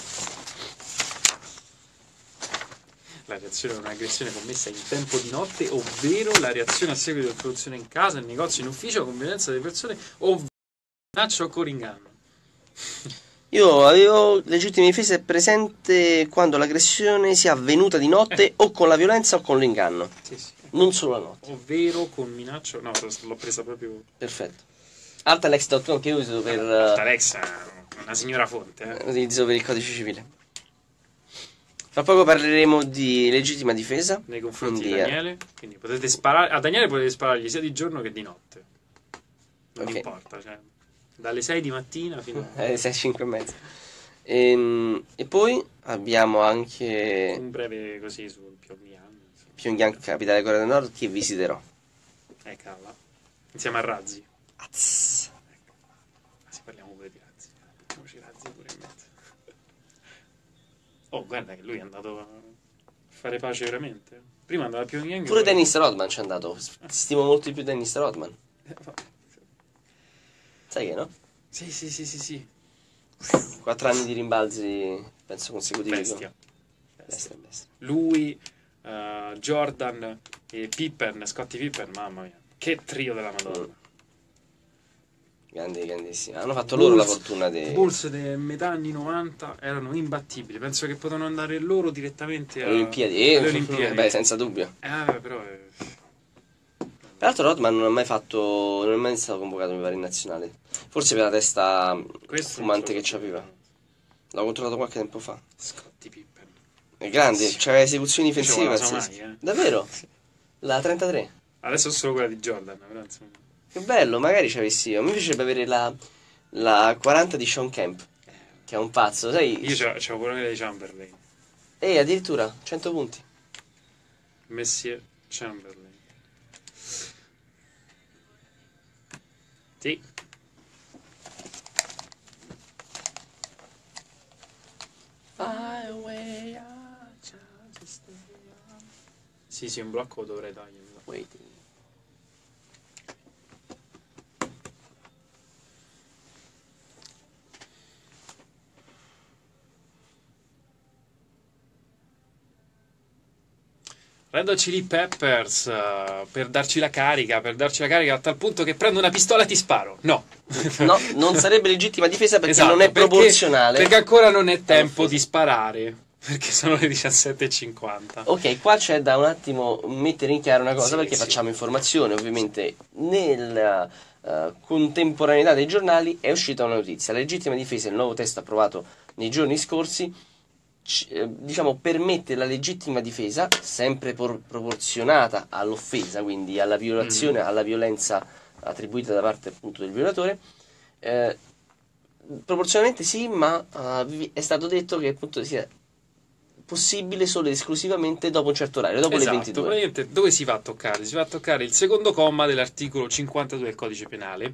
La reazione è un'aggressione commessa in tempo di notte, ovvero la reazione a seguito di un'interruzione in casa, in negozio, in ufficio, con violenza delle persone, ovvero minaccia o con inganno. Io avevo legittima difesa presente quando l'aggressione sia avvenuta di notte o con la violenza o con l'inganno. Sì, sì. Non solo la notte. Ovvero con minaccia. No, l'ho presa proprio. Perfetto. Altalex punto com che uso per, Alexa, una signora fonte. eh, Eh. utilizzo per il codice civile. Tra poco parleremo di legittima difesa. Nei confronti Quindi, di eh, Daniele. Quindi potete sparare. A Daniele potete sparargli sia di giorno che di notte. Non Ok. importa, cioè. Dalle sei di mattina fino a Eh, sei cinque e mezza. Ehm, E, poi abbiamo anche un breve così sul Pyongyang. Pyongyang, capitale Corea del Nord, che visiterò. Eh, cavolo. Insieme a Razzi. Azz. Ah, sì, parliamo pure di Razzi. Mettiamoci Razzi pure in mezzo. Oh, guarda che lui è andato a fare pace veramente. Prima andava a Pyongyang. Pure poi- Dennis Rodman ci è andato. Stimo molto di più Dennis Rodman. Eh, vabbè. Sai che no? Sì, sì, sì, sì, sì. Quattro anni di rimbalzi, penso consecutivi. Bestia. Bestia, bestia. Lui, eh, Jordan e Pippen, Scottie Pippen, mamma mia. Che trio della Madonna. Grandi, grandissimi. Hanno fatto loro la Bulls- fortuna di... Bulls dei metà anni novanta erano imbattibili. Penso che potevano andare loro direttamente a- Olimpiadi. Eh, alle Olimpiadi. Beh, senza dubbio. Eh, vabbè, però... eh, Tra l'altro Rodman non ha mai fatto, non è mai stato convocato mi pare in nazionale. Forse per la testa questo fumante non che so. c'aveva. L'ho controllato qualche tempo fa. Scottie Pippen. È grande, c'aveva esecuzioni difensive Io ce la so pazzesche. mai, eh. Davvero? La trentatré. Adesso è solo quella di Jordan, però insomma. Che bello, magari ci avessi io. Mi piacerebbe avere la, la quaranta di Sean Kemp, che è un pazzo, sai? Io c'ho, c'ho pure quella di Chamberlain. E addirittura cento punti. Messier Chamberlain. Sì. Sì, sì, un blocco dovrei toglierlo. Waiting. Red Hot Chili Peppers, eh, per darci la carica, per darci la carica a tal punto che prendo una pistola e ti sparo. No. No, non sarebbe legittima difesa perché Esatto, non è perché- proporzionale. Perché ancora non è tempo Offesa. di sparare. Perché sono le diciassette e cinquanta. Ok, qua c'è da un attimo mettere in chiaro una cosa, Sì, perché sì. facciamo informazione, ovviamente nella eh, contemporaneità dei giornali è uscita una notizia. La legittima difesa, il nuovo testo approvato nei giorni scorsi, c- eh, diciamo permette la legittima difesa, sempre por- proporzionata all'offesa, quindi alla violazione, Mm. alla violenza attribuita da parte appunto del violatore. Eh, proporzionalmente sì, ma uh, è stato detto che appunto sia possibile solo ed esclusivamente dopo un certo orario, dopo esatto, le ventidue. Praticamente dove si va a toccare? Si va a toccare il secondo comma dell'articolo cinquantadue del codice penale,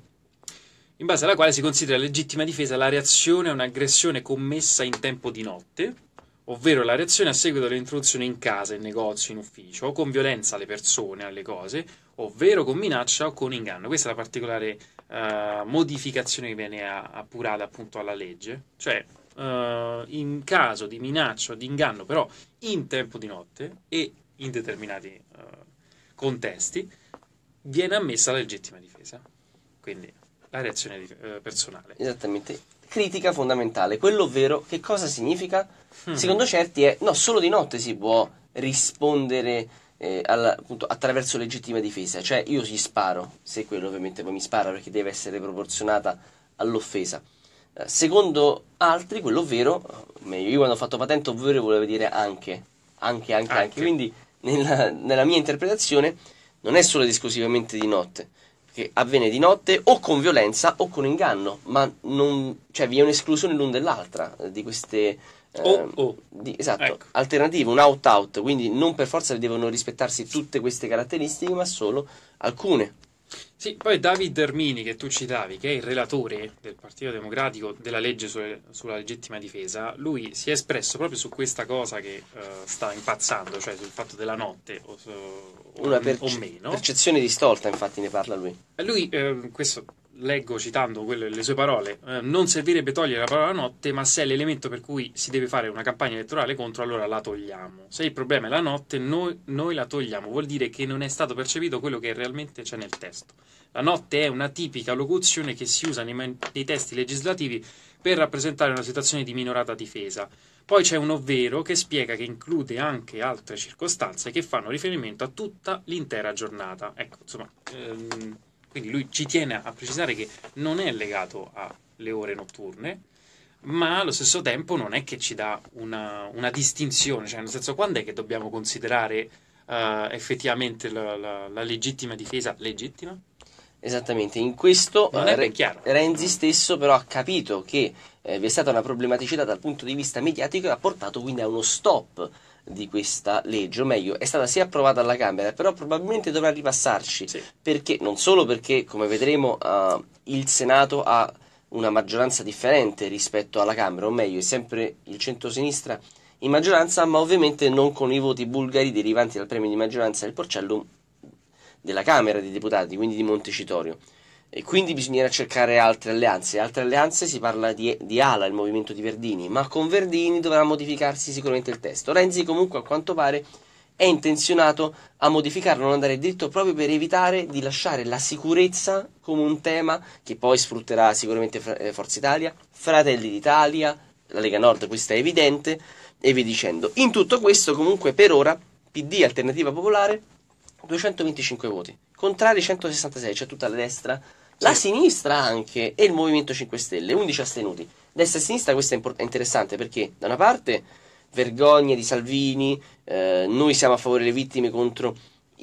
in base alla quale si considera legittima difesa la reazione a un'aggressione commessa in tempo di notte, ovvero la reazione a seguito dell'introduzione in casa, in negozio, in ufficio, o con violenza alle persone, alle cose, ovvero con minaccia o con inganno. Questa è la particolare uh, modificazione che viene appurata appunto alla legge, cioè uh, in caso di minaccia o di inganno, però in tempo di notte e in determinati uh, contesti, viene ammessa la legittima difesa. Quindi la reazione di, uh, personale. Esattamente. Critica fondamentale, quello ovvero che cosa significa? Mm. Secondo certi è no, solo di notte si può rispondere eh, alla, appunto, attraverso legittima difesa, cioè io gli sparo, se quello ovviamente poi mi spara perché deve essere proporzionata all'offesa. Eh, secondo altri, quello ovvero, meglio, io quando ho fatto patente ovvero voleva dire anche, anche, anche, anche, Anche. quindi nella, nella mia interpretazione non è solo ed esclusivamente di notte, che avviene di notte o con violenza o con inganno, ma non, cioè vi è un'esclusione l'un dell'altra eh, di queste eh, O, o. di- esatto, Ecco. alternative, un out-out, quindi non per forza devono rispettarsi tutte queste caratteristiche, ma solo alcune. Sì, poi David Ermini, che tu citavi, che è il relatore del Partito Democratico della legge sulle- sulla legittima difesa, lui si è espresso proprio su questa cosa che eh, sta impazzando, cioè sul fatto della notte o, o- Una o perce- meno. percezione distorta, infatti ne parla lui. E lui, eh, questo leggo citando quelle, le sue parole, eh, non servirebbe togliere la parola notte, ma se è l'elemento per cui si deve fare una campagna elettorale contro, allora la togliamo. Se il problema è la notte, noi, noi la togliamo, vuol dire che non è stato percepito quello che realmente c'è nel testo. La notte è una tipica locuzione che si usa nei, man- nei testi legislativi per rappresentare una situazione di minorata difesa. Poi c'è un ovvero che spiega che include anche altre circostanze che fanno riferimento a tutta l'intera giornata. Ecco, insomma, ehm, quindi lui ci tiene a precisare che non è legato alle ore notturne, ma allo stesso tempo non è che ci dà una, una distinzione, cioè nel senso, quando è che dobbiamo considerare eh, effettivamente la, la- la legittima difesa legittima? Esattamente, in questo Non eh, è ben Re- chiaro. Renzi stesso però ha capito che eh, vi è stata una problematicità dal punto di vista mediatico e ha portato quindi a uno stop di questa legge, o meglio, è stata sì approvata alla Camera, però probabilmente dovrà ripassarci, Sì. perché non solo perché, come vedremo, eh, il Senato ha una maggioranza differente rispetto alla Camera, o meglio, è sempre il centrosinistra in maggioranza, ma ovviamente non con i voti bulgari derivanti dal premio di maggioranza del Porcellum della Camera dei Deputati, quindi di Montecitorio. E quindi bisognerà cercare altre alleanze. Altre alleanze si parla di, di Ala, il movimento di Verdini, ma con Verdini dovrà modificarsi sicuramente il testo. Renzi comunque a quanto pare è intenzionato a modificarlo, non andare dritto, proprio per evitare di lasciare la sicurezza come un tema che poi sfrutterà sicuramente Fra- eh, Forza Italia, Fratelli d'Italia, la Lega Nord, questo è evidente, e via dicendo. In tutto questo comunque per ora P D, Alternativa Popolare, duecentoventicinque voti, contrari centosessantasei, cioè tutta la destra, la Sì. sinistra anche e il Movimento cinque Stelle, undici astenuti. Destra e sinistra questo è, import- è interessante perché da una parte vergogna di Salvini, eh, noi siamo a favore delle vittime contro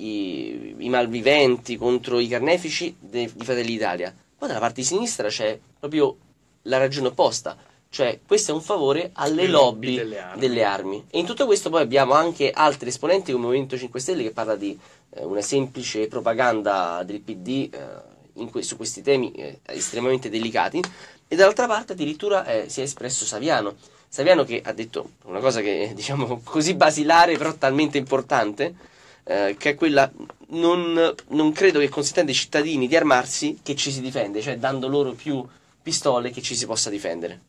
i, i malviventi, contro i carnefici de- di Fratelli d'Italia. Poi dalla parte di sinistra c'è proprio la ragione opposta, cioè questo è un favore alle Le lobby, lobby delle armi. delle armi. E in tutto questo poi abbiamo anche altri esponenti come il Movimento cinque Stelle che parla di eh, una semplice propaganda del P D eh, in que- su questi temi eh, estremamente delicati, e dall'altra parte addirittura eh, si è espresso Saviano. Saviano che ha detto una cosa che è, diciamo così basilare però talmente importante, eh, che è quella: non, non credo che consentendo ai cittadini di armarsi che ci si difende, cioè dando loro più pistole che ci si possa difendere.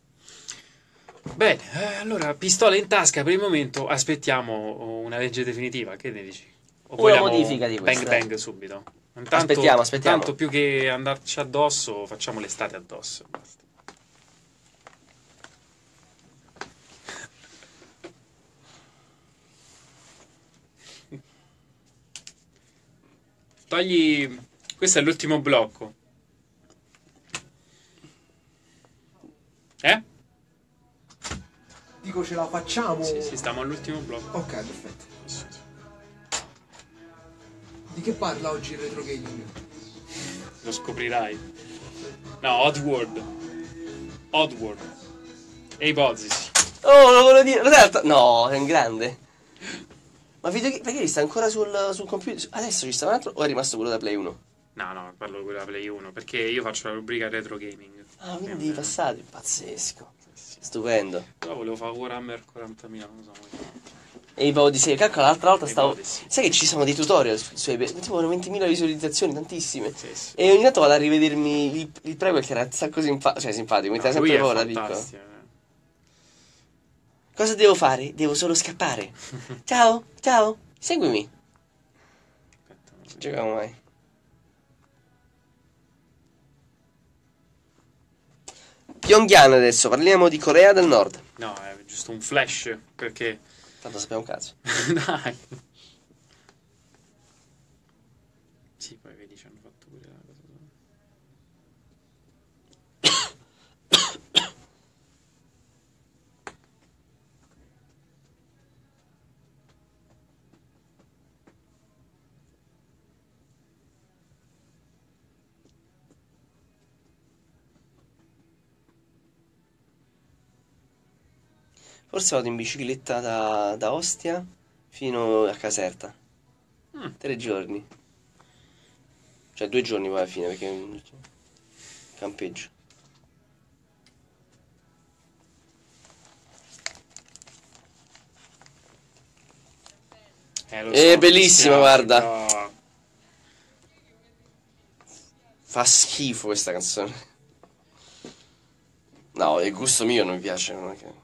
Bene, eh, allora pistole in tasca per il momento, aspettiamo una legge definitiva, che ne dici? O Una vogliamo modifica di bang questa, bang subito? Intanto, Aspettiamo, aspettiamo. Tanto più che andarci addosso, facciamo l'estate addosso. Basta. Togli... Questo è l'ultimo blocco. Eh? Dico, ce la facciamo? Sì, sì, stiamo all'ultimo blocco. Ok, perfetto. Di che parla oggi il retro gaming? lo scoprirai. No, Oddworld. Oddworld. E ipotesi. Oh, lo volevo dire. Realtà... No, è un grande. Ma video... perché sta ancora sul, sul computer? Adesso ci sta un altro o è rimasto quello da Play uno? No, no, parlo di quella Play uno, perché io faccio la rubrica retro gaming. Ah, quindi i passati, pazzesco. Stupendo. Però volevo fare Warhammer quarantamila, non so. E i Odyssey, calcola, l'altra volta stavo... Odyssey. Sai che ci sono dei tutorial su, su tipo ventimila visualizzazioni, tantissime. Sì, sì. E ogni tanto vado a rivedermi il, il prequel che era un sacco simpa- cioè, simpatico, mi No, sta lui sempre è paura, piccolo. fantastico. eh. Cosa devo fare? Devo solo scappare. Ciao, ciao, seguimi. Aspetta, non Ci so. giochiamo mai. Pyongyang adesso, parliamo di Corea del Nord. No, è giusto un flash, perché... Tanto sappiamo un cazzo. Dai. Sì, poi vedi, ci hanno fatto pure la cosa. Forse vado in bicicletta da, da Ostia fino a Caserta. Mm. Tre giorni. Cioè due giorni poi alla fine perché è un campeggio. Eh, lo È so, bellissima, mi spiace, guarda. però- Fa schifo questa canzone. No, il gusto mio non mi piace. Non è che...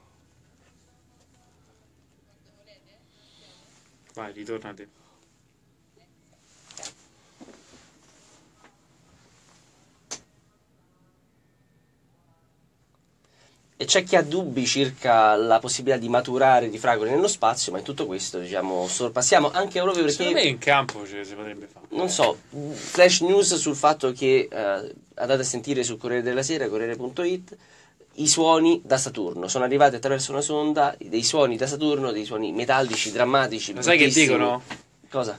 Vai, ritorna a te. E c'è chi ha dubbi circa la possibilità di maturare di fragole nello spazio, ma in tutto questo, diciamo, sorpassiamo anche proprio perché... Secondo me in campo cioè, si potrebbe fare. Non so, flash news sul fatto che eh, andate a sentire sul Corriere della Sera, Corriere punto it, i suoni da Saturno. Sono arrivati attraverso una sonda dei suoni da Saturno, dei suoni metallici, drammatici. Ma sai che bruttissimi. dicono? Cosa?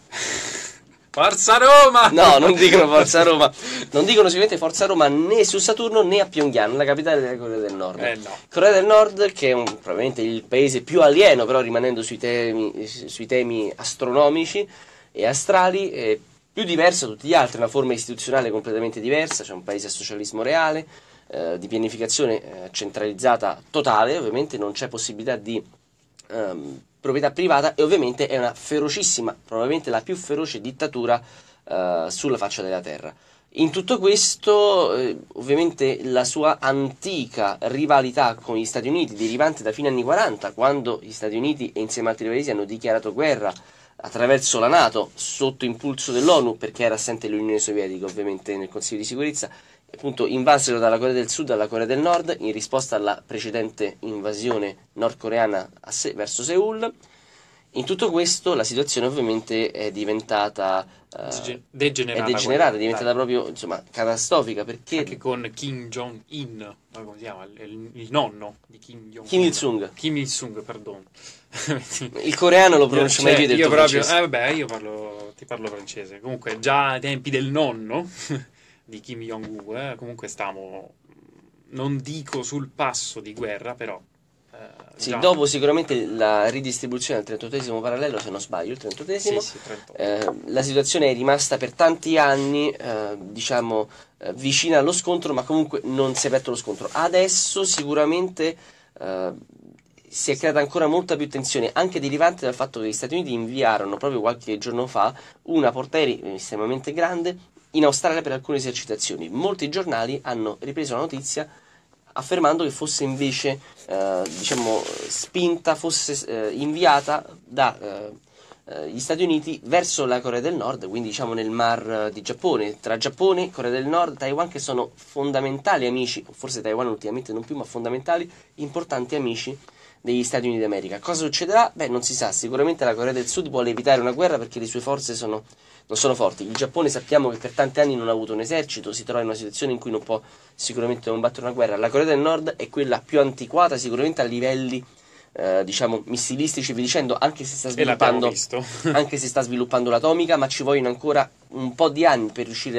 Forza Roma! No, non dicono Forza Roma. Non dicono sicuramente Forza Roma né su Saturno né a Pyongyang, la capitale della Corea del Nord. Eh no. Corea del Nord, che è un- probabilmente il paese più alieno, però rimanendo sui temi, sui temi astronomici e astrali, è più diverso da tutti gli altri, una forma istituzionale completamente diversa, c'è un paese a socialismo reale, eh, di pianificazione eh, centralizzata totale, ovviamente non c'è possibilità di ehm, proprietà privata e ovviamente è una ferocissima, probabilmente la più feroce dittatura eh, sulla faccia della terra. In tutto questo, eh, ovviamente, la sua antica rivalità con gli Stati Uniti, derivante da fine anni quaranta, quando gli Stati Uniti e insieme ad altri paesi hanno dichiarato guerra attraverso la NATO, sotto impulso dell'ONU, perché era assente l'Unione Sovietica, ovviamente, nel Consiglio di Sicurezza, appunto invasero dalla Corea del Sud alla Corea del Nord, in risposta alla precedente invasione nordcoreana a Se- verso Seoul. In tutto questo la situazione ovviamente è diventata eh, Dege- è degenerata. degenerata, è quella- diventata dai. proprio insomma catastrofica perché Anche con Kim Jong-un, no, come si chiama? Il, il nonno di Kim Jong-un. Kim Il-sung, Kim Il-sung, perdono. il coreano lo pronuncia Cioè, meglio del io tuo proprio, francese. eh, vabbè, io parlo, ti parlo francese. Comunque, già ai tempi del nonno di Kim Jong-un, eh, comunque stavamo, non dico sul passo di guerra, però. eh, Sì, già- dopo sicuramente la ridistribuzione del trentottesimo parallelo, se non sbaglio, il trentottesimo, Sì, sì, trentotto. eh, la situazione è rimasta per tanti anni, eh, diciamo, eh, vicina allo scontro, ma comunque non si è aperto lo scontro. Adesso sicuramente eh, si è creata ancora molta più tensione, anche derivante dal fatto che gli Stati Uniti inviarono proprio qualche giorno fa una portaerei estremamente grande in Australia per alcune esercitazioni. Molti giornali hanno ripreso la notizia affermando che fosse invece eh, diciamo spinta, fosse eh, inviata da eh, eh, gli Stati Uniti verso la Corea del Nord, quindi diciamo nel mar eh, di Giappone, tra Giappone, Corea del Nord, Taiwan, che sono fondamentali amici, forse Taiwan ultimamente non più, ma fondamentali, importanti amici degli Stati Uniti d'America. Cosa succederà? Beh, non si sa, sicuramente la Corea del Sud vuole evitare una guerra perché le sue forze sono, non sono forti. Il Giappone sappiamo che per tanti anni non ha avuto un esercito, si trova in una situazione in cui non può sicuramente combattere una guerra. La Corea del Nord è quella più antiquata sicuramente a livelli eh, diciamo missilistici, vi dicendo, anche se sta E l'abbiamo sviluppando visto. anche se sta sviluppando l'atomica, ma ci vogliono ancora un po' di anni per riuscire a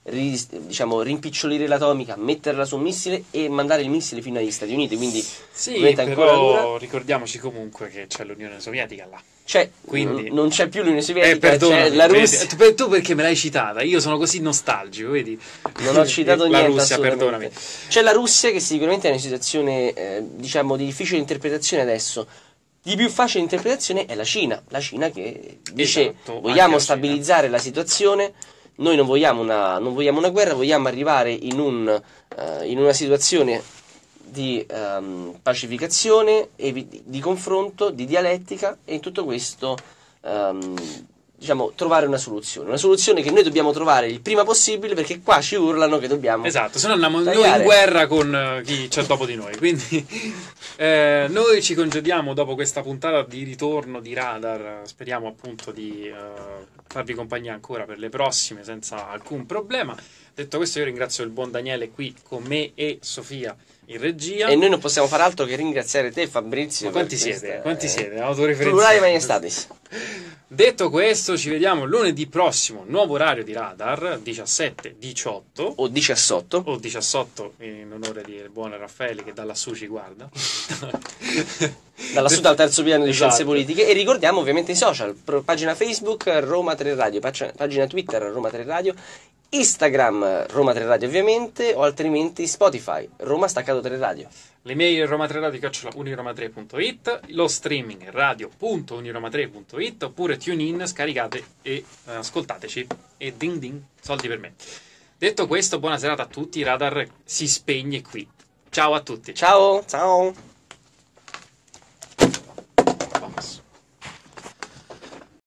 ri- diciamo, rimpicciolire l'atomica, metterla su un missile e mandare il missile fino agli Stati Uniti, quindi Sì, ovviamente ancora però dura. ricordiamoci comunque che c'è l'Unione Sovietica là. C'è, Quindi- n- non c'è più l'Unione Eh, Sovietica, perdonami, c'è la vedi, Russia. tu, per- tu perché me l'hai citata? Io sono così nostalgico, vedi? Non ho citato La niente, Russia, assolutamente. perdonami. C'è la Russia che sicuramente è in una situazione, eh, diciamo, di difficile interpretazione adesso. Di più facile interpretazione è la Cina. La Cina che dice Esatto, anche vogliamo la stabilizzare la situazione, noi non vogliamo una, non vogliamo una guerra, vogliamo arrivare in, un, eh, in una situazione di ehm, pacificazione, e vi- di confronto, di dialettica, e in tutto questo ehm, diciamo trovare una soluzione. Una soluzione che noi dobbiamo trovare il prima possibile, perché qua ci urlano che dobbiamo Esatto, se no andiamo noi tagliare. in guerra con eh, chi c'è dopo di noi. Quindi eh, noi ci congediamo dopo questa puntata di ritorno di Radar. Speriamo appunto di eh, farvi compagnia ancora per le prossime senza alcun problema. Detto questo, io ringrazio il buon Daniele qui con me e Sofia in regia. E noi non possiamo far altro che ringraziare te, Fabrizio. Ma quanti per siete? questa, Quanti eh, siete? Autoreferenziali. Plurale Majestatis. Detto questo, ci vediamo lunedì prossimo, nuovo orario di Radar, diciassette diciotto. O diciassette. O diciotto in onore del buon Raffaele che da lassù ci guarda. Dalla sud al terzo piano di Esatto. Scienze Politiche. E ricordiamo ovviamente i social: pro- pagina Facebook Roma tre Radio, pag- pagina Twitter Roma tre Radio, Instagram Roma tre Radio ovviamente, o altrimenti Spotify Roma Staccato tre Radio. Le mail roma tre radio chiocciola uniroma tre punto it, lo streaming radio punto uniroma tre punto it, oppure TuneIn, scaricate e eh, ascoltateci. E ding ding, soldi per me. Detto questo, buona serata a tutti, Radar si spegne qui. Ciao a tutti. Ciao, ciao.